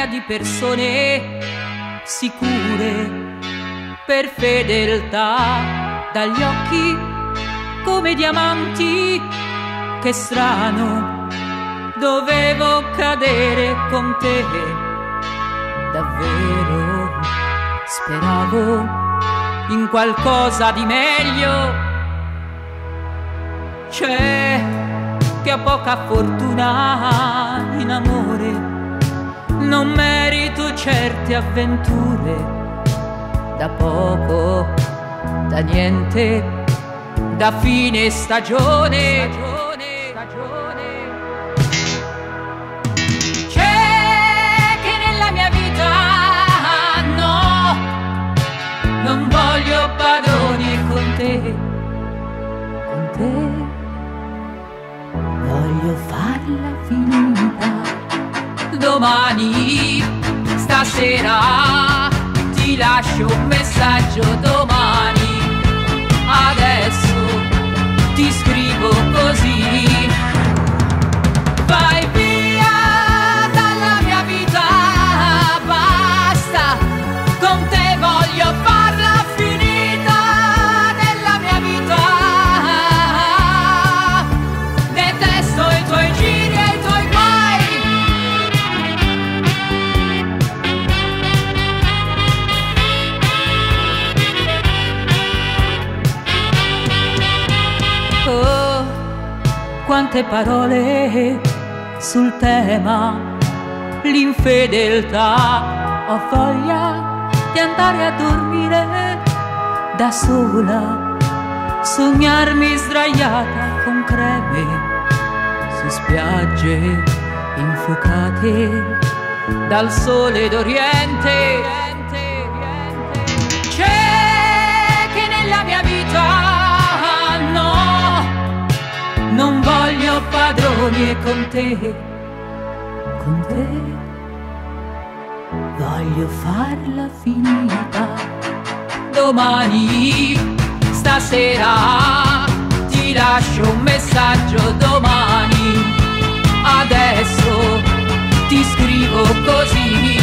di persone sicure per fedeltà, dagli occhi come diamanti. Che strano, dovevo cadere con te. Davvero speravo in qualcosa di meglio. C'è che ho poca fortuna in amore, non merito certe avventure. Da poco, da niente, da fine stagione. C'è che nella mia vita no, non voglio padroni con te. Con te voglio farla finita. Domani, stasera, ti lascio un messaggio domani. Adesso ti scrivo così. Vai via dalla mia vita, basta. Con te voglio farla finita. Della mia vita detesto i tuoi giri e i tuoi guai. Oh, quante parole sul tema, l'infedeltà. Ho voglia di andare a dormire da sola, sognarmi sdraiata con creme su spiagge infuocate dal sole d'Oriente. C'è che nella mia vita no, non voglio padroni e con te voglio farla finita. Domani, stasera, ti lascio un messaggio domani. Adesso ti scrivo così.